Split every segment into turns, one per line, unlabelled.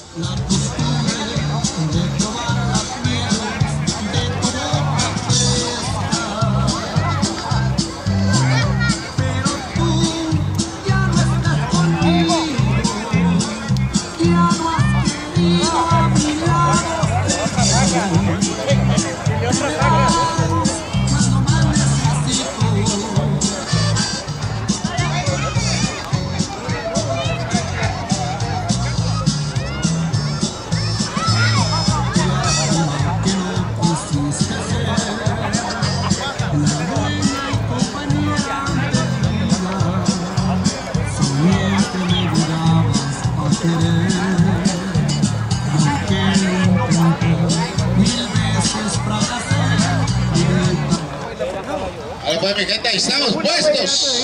Pues mi gente, ahí estamos puestos.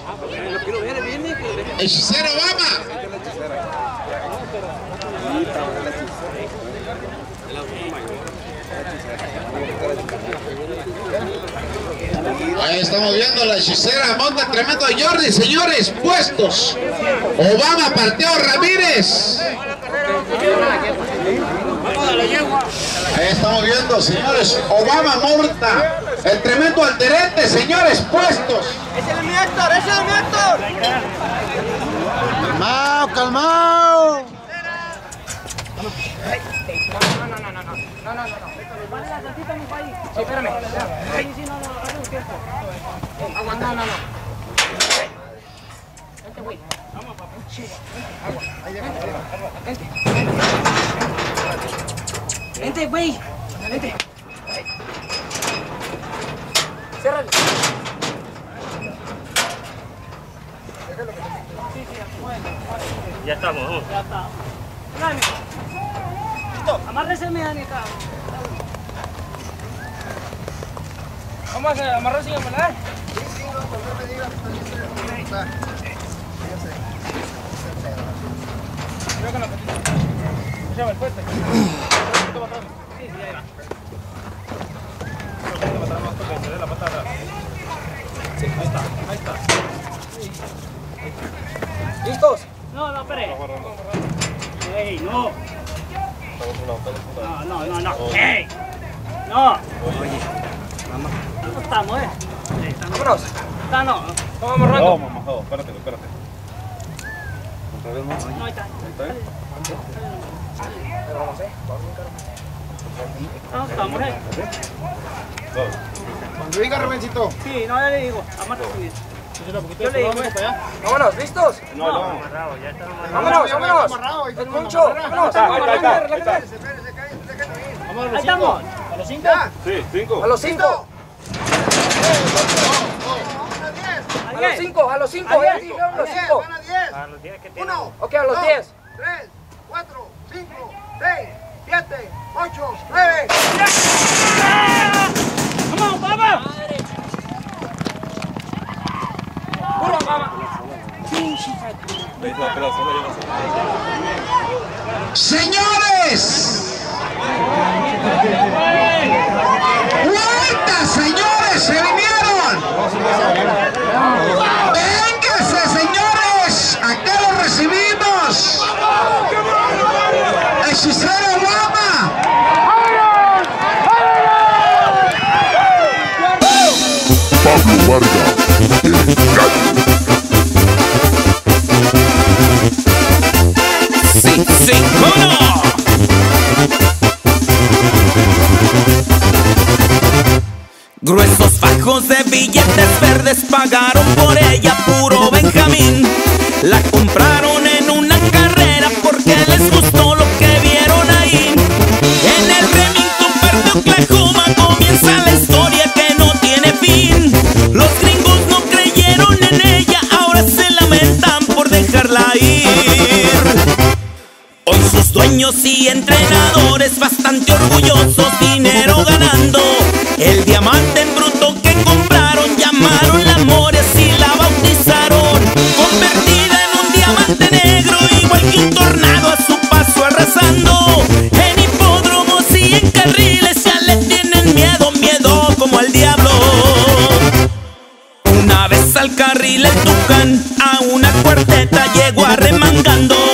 Hechicero Obama. Ahí estamos viendo la hechicera monta tremendo Jordi, señores, puestos. Obama, Parteo Ramírez. Ahí estamos viendo, señores, Obama monta el tremendo Alderete, señores, puestos.
¡Ese es mi Héctor! ¡Ese es mi Héctor!
¡Calmao, calmao!
No. Vale la tantita, mi país. Sí, espérame. Sí, no, hace un tiempo. Aguanta, no. Vente, güey. Vamos, papá. Agua. Vente, güey. Vente. Cérrale.
Ya estamos, vamos.
Ya está. Listo, amárrese mi Anita. Vamos a amarrar sin amarrar.
Sí, no, no me digas.
Creo que la patita. Lleva el fuerte. Sí, ahí va. La pata atrás. Sí, ahí está. ¿Listos? No, espere. ¡Ey, no! No. ¡Ey! ¡No! Oye, mamá. No estamos, Sí, estamos. ¡Vámonos! Estamos amarrando.
No, espérate.
No, ahí está. No, estamos,
Cuando diga Rubéncito.
Sí, no, ya le digo. Amárrate bien. Yo le digo, vámonos, ¿listos?
No, amarrado, ya está
Vámonos. Es mucho. Vámonos. Ahí estamos. ¿A los 5?
Sí, 5.
A los 5. A los 5. A los 5.
A los 10 que tiene.
1. Ok, a los 10.
3, 4, 5, 6, 7, 8, 9.
¡Vamos! ¡Puro, mamá!
Señores, ¡vuelta, señores! ¡Se vinieron! ¡Vénganse, señores! ¡Acá los recibimos! ¡Hechicero Obama!
Pablo Vargas, el gallo.
Sí, ¿cómo no? Gruesos fajos de billetes verdes pagaron por ella puro Benjamín. La compraron en una carrera porque les gustó lo que vieron ahí. En el Remington Park de Oklahoma comienza la historia que no tiene fin. Los gringos no creyeron en ella, ahora se lamentan por dejarla ir. Hoy sus dueños y entrenadores bastante orgullosos, dinero ganando. El diamante en bruto que compraron llamaron la Amores y la bautizaron. Convertida en un diamante negro, igual que un tornado a su paso arrasando. En hipódromos y en carriles ya le tienen miedo como al diablo. Una vez al carril el Tucán a una cuarteta llegó arremangando.